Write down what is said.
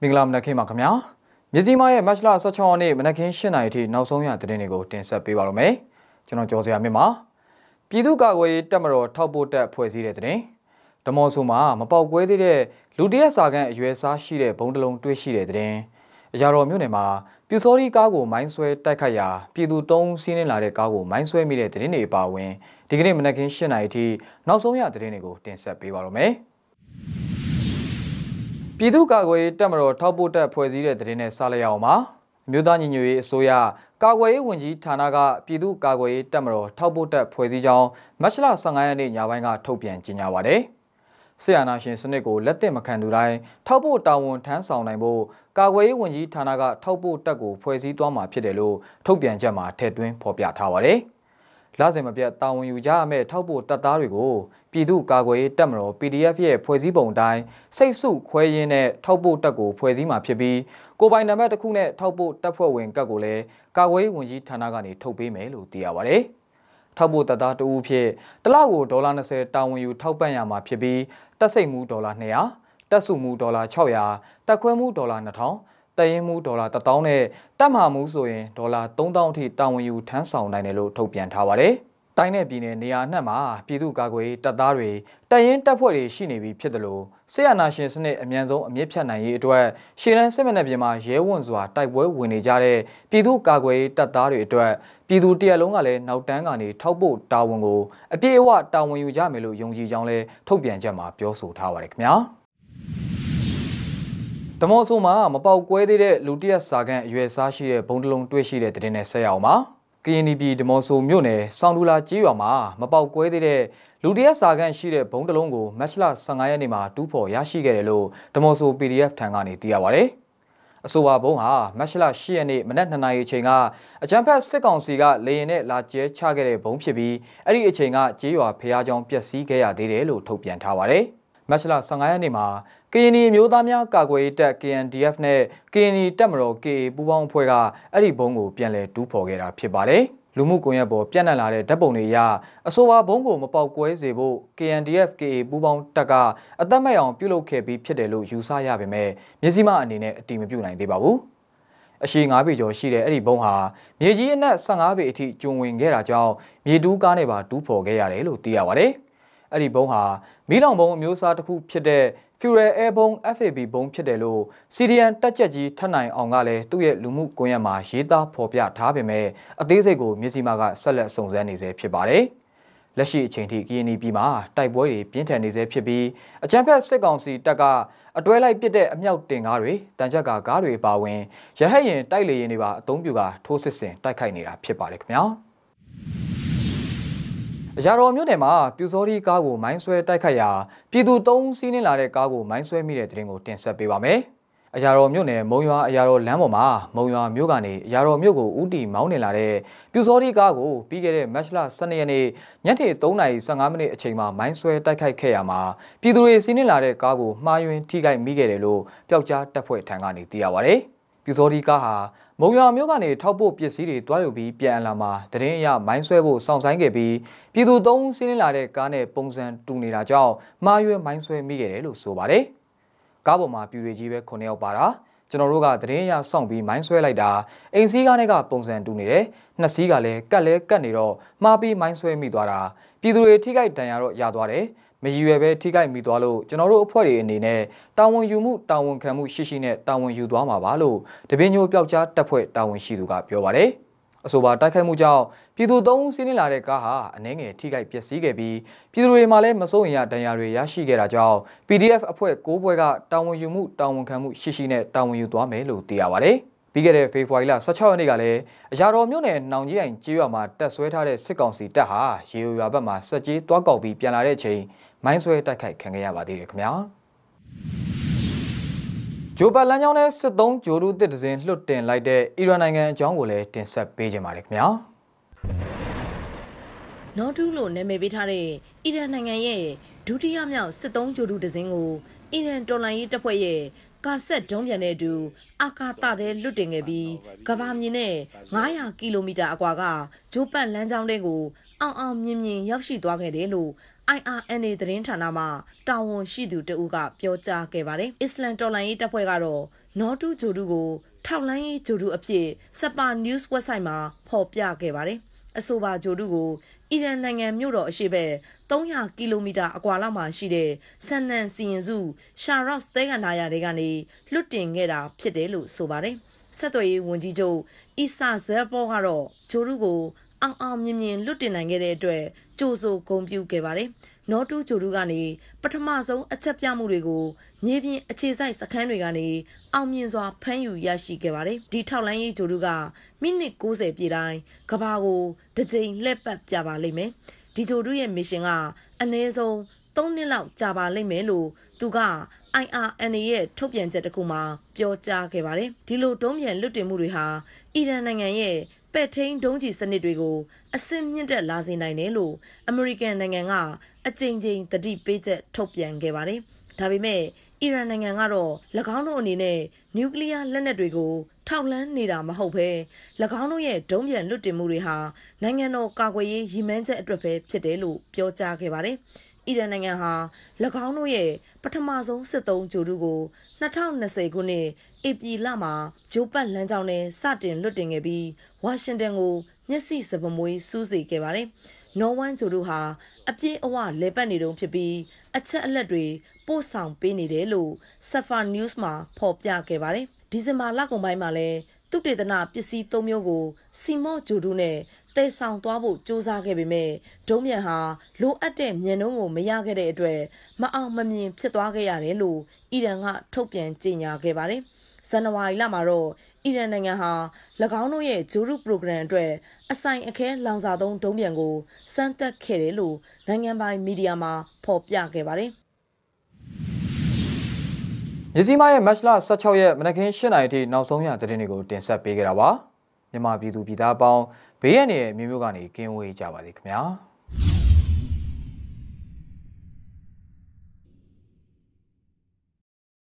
မင်္ဂလာမနက်ခင်းပါခင်ဗျာမြစည်းမရဲ့မတ်လ16ရက်နေ့မနက်ခင်း8:00နာရီထိနောက်ဆုံးရသတင်းတွေကိုတင်ဆက်ပေးပါရမယ်ကျွန်တော်ကျော်စရာမြင့်ပါပြည်သူ့ကာကွယ်ရေးတပ်မတော်ထောက်ပို့တပ်ဖွဲ့စည်းတဲ့သတင်းဓမော်ဆိုမှာမပေါက်ကွဲသေးတဲ့လူတရက်စာခန့်အရွယ်စားရှိတဲ့ဘုံတလုံးတွေ့ရှိတဲ့သတင်းအရာတော်မြို့နယ်မှာပြူစောရီကားကိုမိုင်းဆွဲတိုက်ခိုက်ရာပြည်သူ3ဦးစီးနှင်းလာတဲ့ကားကိုမိုင်းဆွဲမိတဲ့သတင်းတွေပါဝင်ဒီကနေ့မနက်ခင်း8:00နာရီထိနောက်ဆုံးရသတင်းတွေကိုတင်ဆက်ပေးပါရမယ်ပြည်သူ့ကာကွယ်ရေးတပ်မတော်ထောက်ပို့တပ်ဖွဲ့စည်းတဲ့သတင်းနဲ့စလိုက်အောင်ပါမြို့သားညီညွတ်ရေးအစိုးရကာကွယ်ရေးဝန်ကြီးဌာနကပြည်သူ့ကာကွယ်ရေးတပ်မတော်ထောက်ပို့တပ်ဖွဲ့စည်းကြောင်းမတ်လ15ရက်နေ့ညပိုင်းကထုတ်ပြန်ကြေညာပါတယ်ဆရာနာရှင်စနစ်ကိုလက်သင့်မခံသူတိုင်းထောက်ပို့တာဝန်ထမ်းဆောင်နိုင်ဖို့ကာကွယ်ရေးဝန်ကြီးဌာနကထောက်ပို့တပ်ကိုဖွဲ့စည်းသွားမှာဖြစ်တယ်လို့ထုတ်ပြန်ချက်မှာထည့်သွင်းဖော်ပြထားပါတယ်လစဉ်မပြတ်တာဝန်ယူကြရမယ့်ထောက်ပို့တပ်သားတွေကိုပြည်သူ့ကာကွယ်ရေးတပ်မတော် PDF ရဲ့ဖွဲ့စည်းပုံအတိုင်းစိတ်စုခွဲရင်းနဲ့ထောက်ပို့တပ်ကိုဖွဲ့စည်းမှာဖြစ်ပြီးကိုပိုင်နံပါတ်တစ်ခုနဲ့ထောက်ပို့တပ်ဖွဲ့ဝင်ကတ်ကိုလည်းကာကွယ်ရေးဝန်ကြီးဌာနကနေထုတ်ပေးမယ်လို့သိရပါတယ်။ထောက်ပို့တပ်သားတဦးဖြစ်တစ်လကိုဒေါ်လာ20တာဝန်ယူထောက်ပံ့ရမှာဖြစ်ပြီးတပ်စိတ်မှုဒေါ်လာ200တပ်စုမှုဒေါ်လာ600တပ်ခွဲမှုဒေါ်လာ2000တရင်မှုဒေါ်လာ1000နဲ့တပ်မှမှုဆိုရင်ဒေါ်လာ3000အထိတာဝန်ယူထမ်းဆောင်နိုင်တယ်လို့ထုတ်ပြန်ထားပါတယ်။တိုင်းနယ်ပြည်နယ်နေရာအနှံ့မှာပြည်သူ့ကာကွယ်ရေးတပ်သားတွေတပ်ရင်းတပ်ဖွဲ့တွေရှိနေပြီဖြစ်တယ်လို့ဆရာနာရှင်စနစ်အမြန်ဆုံးအမြင့်ဖြတ်နိုင်ရေးအတွက်ရှေ့တန်းစစ်မှန်တဲ့ပြည်မှာရဲဝံ့စွာတိုက်ပွဲဝင်နေကြတဲ့ပြည်သူ့ကာကွယ်ရေးတပ်သားတွေအတွက်ပြည်သူတရက်လုံးကလည်းနောက်တန်းကနေထောက်ပို့တာဝန်ကိုအပြည့်အဝတာဝန်ယူကြမယ်လို့ယုံကြည်ကြောင်းလည်းထုတ်ပြန်ချက်မှာပြောဆိုထားပါတယ်ခင်ဗျာဓမော်ဆိုမှာမပေါက်ကွဲသေးတဲ့လူတရက်စာခန့်အရွယ်စားရှိတဲ့ဘုံတလုံးတွေ့ရှိတဲ့တဲ့နဲ့ဆက်ရအောင်ပါကရင်ပြည်ဓမော်ဆိုမြို့နယ်ဆောင်းဒူလာကျေးရွာမှာမပေါက်ကွဲသေးတဲ့လူတရက်စာခန့်ရှိတဲ့ဘုံတလုံးကိုမတ်လ15ရက်နေ့မှာတူးဖော်ရရှိခဲ့တယ်လို့ဓမော်ဆို PDF ထံကနေသိရပါတယ်အဆိုပါဘုံဟာမတ်လ10ရက်နေ့မနက်2နာရီအချိန်ကအကြမ်းဖက်စစ်ကောင်စီကလေရင်နဲ့လာကျဲချခဲ့တဲ့ဘုံဖြစ်ပြီးအဲ့ဒီအချိန်ကကျေးရွာဖျားကြောင်ပျက်စီးခဲ့ရသေးတယ်လို့ထုတ်ပြန်ထားပါတယ်မတ်လ15ရက်နေ့မှာကရင်ပြည်မျိုးသားများကာကွယ်ရေးတပ် KNDF နဲ့ကရင်ပြည်တပ်မတော် KA ပူးပေါင်းအဖွဲ့ကအဲ့ဒီဘုံကိုပြန်လည်တူးဖော်ခဲ့တာဖြစ်ပါတယ်လူမှုကွန်ရက်ပေါ်ပြန့်နှံ့လာတဲ့ဓာတ်ပုံတွေအရအဆိုပါဘုံကိုမပေါက်ကွဲစေဖို့ KNDF KA ပူးပေါင်းတပ်ကအသက်မဲ့အောင်ပြုလုပ်ခဲ့ပြီးဖြစ်တယ်လို့ယူဆရပေမဲ့မျက်စိမှအနေနဲ့အတိမပြုနိုင်သေးပါဘူးအရှိ9ပေကျော်ရှိတဲ့အဲ့ဒီဘုံဟာမြေကြီးအနက်15ပေအထိကျုံဝင်ခဲ့တာကြောင့်မြေတူးကားနဲ့ပါတူးဖော်ခဲ့ရတယ်လို့သိရပါတယ်အဲ့ဒီဘုံဟာမီးလောင်ဘုံအမျိုးအစားတစ်ခုဖြစ်တဲ့ Fuel Air ဘုံ FAB ဘုံဖြစ်တယ်လို့ CDN တက်ချက်ကြီးထပ်နိုင်အောင်ကလည်းသူ့ရဲ့လူမှုကွန်ရက်မှာရေးသားဖော်ပြထားပေမဲ့အသေးစိတ်ကိုမျက်စိမှကဆက်လက်စုံစမ်းနေဆဲဖြစ်ပါတယ်။လက်ရှိအချိန်ထိကရင်ပြည်မှာတိုက်ပွဲတွေပြင်းထန်နေဆဲဖြစ်ပြီးအကြမ်းဖက်စစ်ကောင်စီတပ်ကအတွဲလိုက်ပစ်တဲ့အမြောက်တင်ကားတွေတန်ချက်ကားတွေပါဝင်ရဟတ်ရင်တိုက်လေရင်တွေပါအုံပြူကထိုးစစ်ဆင်တိုက်ခိုက်နေတာဖြစ်ပါတယ်ခင်ဗျာ။အရာတော်မြို့နယ်မှာပြူစောရီကားကိုမိုင်းဆွဲတိုက်ခိုက်ရာပြည်သူ3ဦးစီးနှင်းလာတဲ့ကားကိုမိုင်းဆွဲမိတဲ့တဲ့တင်ကိုတင်ဆက်ပေးပါမယ်။အရာတော်မြို့နယ်မုံရွာအရာတော်လမ်းပေါ်မှာမုံရွာမြို့ကနေအရာတော်မြို့ကိုဦးတီမောင်းနေလာတဲ့ပြူစောရီကားကိုပြီးခဲ့တဲ့မတ်လ12ရက်နေ့ညနေ3:15မိနစ်အချိန်မှာမိုင်းဆွဲတိုက်ခိုက်ခဲ့ရမှာပြည်သူတွေစီးနှင်းလာတဲ့ကားကိုမှားယွင်းထိခိုက်မိခဲ့တယ်လို့ပျောက်ကြားတပ်ဖွဲ့ထံကနေသိရပါဗျ။ပြူစောရီကားဟာမုံရွာမြို့ကနေထောက်ပို့ပစ္စည်းတွေတွားယူပြီးပြန်အလာမှာတရင်ရမိုင်းဆွဲဖို့စောင့်ဆိုင်းခဲ့ပြီးပြည်သူ3ဦးစီးနှင်းလာတဲ့ကားနဲ့ပုံစံတူနေတာကြောင့်မှားယွင်းမိုင်းဆွဲမိခဲ့တယ်လို့ဆိုပါတယ်။ကားပေါ်မှာပြည်တွေကြီးပဲ9ယောက်ပါတာကျွန်တော်တို့ကတရင်ရစောင့်ပြီးမိုင်းဆွဲလိုက်တာအိမ်စီးကားနဲ့ကပုံစံတူနေတယ်နှစ်စီးကလည်းကတ်နေတော့မှားပြီးမိုင်းဆွဲမိသွားတာပြည်သူတွေထိခိုက်ဒဏ်ရာတော့ရသွားတယ်မရည်ရွယ်ပဲထိခိုက်မိသွားလို့ကျွန်တော်တို့အဖွဲ့တွေအနေနဲ့တာဝန်ယူမှုတာဝန်ခံမှုရှိနဲ့တာဝန်ယူသွားမှာပါလို့တပင်းညိုပျောက်ကြားတပ်ဖွဲ့တာဝန်ရှိသူကပြောပါတယ်အဆိုပါတိုက်ခိုက်မှုကြောင့်ပြည်သူ3ဦးစီးနှင်းလာတဲ့ကားဟာအနှဲငယ်ထိခိုက်ပျက်စီးခဲ့ပြီးပြည်သူတွေမှာလည်းမစိုးရင်ရဒဏ်ရာတွေရရှိခဲ့တာကြောင့် PDF အဖွဲ့6ဘွဲကတာဝန်ယူမှုတာဝန်ခံမှုရှိနဲ့တာဝန်ယူသွားမယ်လို့သိရပါတယ်ပြီးခဲ့တဲ့ဖေဖော်ဝါရီလ16ရက်နေ့ကလည်းအရာတော်မြို့နယ်နောင်ကြီးအိမ်ကျေးရွာမှာတက်ဆွဲထားတဲ့စစ်ကောင်စီတပ်ဟာရေရွာဘက်မှာစက်ကြီးတွားကောက်ပြီးပြန်လာတဲ့အချိန်မိုင်းဆွဲတိုက်ခိုက်ခံခဲ့ရပါသေးတယ်ခင်ဗျာဂျိုဘတ်လမ်းကြောင်းနဲ့စစ်သုံးဂျိုဒူတစ်ဒဇင်လွတ်တင်လိုက်တဲ့အီရန်နိုင်ငံအကြောင်းကိုလည်းတင်ဆက်ပေးကြပါမယ်ခင်ဗျာနော်တူးလို့နာမည်ပေးထားတဲ့အီရန်နိုင်ငံရဲ့ဒုတိယမြောက်စစ်သုံးဂျိုဒူတစ်စင်းကိုအီရန်တော်လှန်ရေးတပ်ဖွဲ့ရဲ့ကာဆက်ဒုံးပြန်တဲ့အတူအာကာသထဲလွတ်တင်ခဲ့ပြီးကဘာမြေနဲ့900ကီလိုမီတာအကွာကဂျိုပတ်လမ်းကြောင်းတွေကိုအောင်မြင်ရောက်ရှိသွားခဲ့တယ်လို့ IRNA သတင်းဌာနမှတာဝန်ရှိသူတဦးကပြောကြားခဲ့ပါတယ်။အစ္စလမ်တော်လှန်ရေးတပ်ဖွဲ့ကတော့နော်တူဂျိုဒူကိုထောက်လှမ်းရေးဂျိုဒူအဖြစ်စပါ news website မှာဖော်ပြခဲ့ပါတယ်။အဆိုပါဂျိုဒူကိုအီရန်နိုင်ငံမြို့တော်အရှေ့ဘက်300 ကီလိုမီတာအကွာလောက်မှာရှိတဲ့ဆန်နန်စီရင်စုရှာရော့စ်သဲကန်နာယာတွေကနေလွတ်တင်ခဲ့တာဖြစ်တယ်လို့ဆိုပါတယ်။ဆက်သွယ်ရေးဝန်ကြီးချုပ်အီဆာဇဲဘောကတော့ဂျိုဒူကိုအောင်မြင်လွတ်တင်နိုင်ခဲ့တဲ့အတွက်ကြိုဆိုဂုဏ်ပြုခဲ့ပါတယ်။နော်တူဂျိုဒူကနေပထမဆုံးအချက်ပြမှုတွေကိုမြေပြင်အခြေစိုက်စခန်းတွေကနေအောင်မြင်စွာဖမ်းယူရရှိခဲ့ပါတယ်။ဒီထောက်လန်းရေးဂျိုဒူကမိနစ်90ပြည့်တိုင်းကဘာကိုတစ်ကြိမ်လှည့်ပတ်ပြပါလိမ့်မယ်။ဒီဂျိုဒူရဲ့မစ်ရှင်ကအနည်းဆုံး3နှစ်လောက်ကြာပါလိမ့်မယ်လို့သူကIRNA ရဲ့ထုတ်ပြန်ချက်တစ်ခုမှာပြောကြားခဲ့ပါတယ်။ဒီလိုတုံးပြန်လွတ်တင်မှုတွေဟာအီရန်နိုင်ငံရဲ့ပဲ့ထိန်းဒုံးကျည်စနစ်တွေကိုအဆင့်မြင့်တက်လာစေနိုင်တယ်လို့အမေရိကန်နိုင်ငံကအကြိမ်ကြိမ်သတိပေးချက်ထုတ်ပြန်ခဲ့ပါတယ်။ဒါပေမဲ့အီရန်နိုင်ငံကတော့၎င်းတို့အနေနဲ့နျူကလ িয়ার လက်နက်တွေကိုထောက်လှမ်းနေတာမဟုတ်ဘဲ၎င်းတို့ရဲ့ဒုံးပြန်လွတ်တင်မှုတွေဟာနိုင်ငံတော်ကာကွယ်ရေးရည်မှန်းချက်အတွက်ပဲဖြစ်တယ်လို့ပြောကြားခဲ့ပါတယ်။အီရန်နိုင်ငံဟာ၎င်းတို့ရဲ့ပထမဆုံးစစ်သုံးဂျိုဒူကို2020ခုနှစ်ဧပြီလမှာဂျိုပတ်လမ်းကြောင်းနဲ့စတင်လွတ်တင်ခဲ့ပြီးဝါရှင်တန်ကိုမျက်စိစပမွေးစူးစေခဲ့ပါတယ်။နော်ဝမ်ဂျိုဒူဟာအပြည့်အဝလဲပတ်နေတုန်းဖြစ်ပြီးအချက်အလက်တွေပို့ဆောင်ပေးနေတယ်လို့ Safa News မှာဖော်ပြခဲ့ပါတယ်။ဒီဇင်ဘာလကုန်ပိုင်းမှာလည်းသုတေသနပစ္စည်း3မျိုးကိုစီမော့ဂျိုဒူနဲ့တဲဆောင်သွားဖို့စူးစမ်းခဲ့ပေမဲ့ဒုံးမြန်ဟာလိုအပ်တဲ့မြန်နှုန်းကိုမရခဲ့တဲ့အတွက်မအောင်မမြင်ဖြစ်သွားခဲ့ရတယ်လို့အီရန်ကထုတ်ပြန်ကြေညာခဲ့ပါတယ်။ဇန်နဝါရီလမှာတော့အီရန်နိုင်ငံဟာ၎င်းတို့ရဲ့ဂျိုဒူပရိုဂရမ်အတွက်အဆိုင်အခဲလောင်စာသုံးဒုံးမြန်ကိုစမ်းသပ်ခဲ့တယ်လို့နိုင်ငံပိုင်မီဒီယာမှာဖော်ပြခဲ့ပါတယ်။မြစည်းမရဲ့မတ်လ16ရက်မနက်ခင်း8:00 နာရီထိနောက်ဆုံးရသတင်းတွေကိုတင်ဆက်ပေးခဲ့တာပါ။မြန်မာပြည်သူပြည်သားအပေါင်းဘေးရန်ရဲ့မျိုးကနေကင်းဝေးကြပါစေခင်ဗျာ။